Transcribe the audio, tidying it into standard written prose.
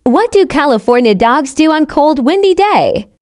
What do California dogs do on cold, windy day?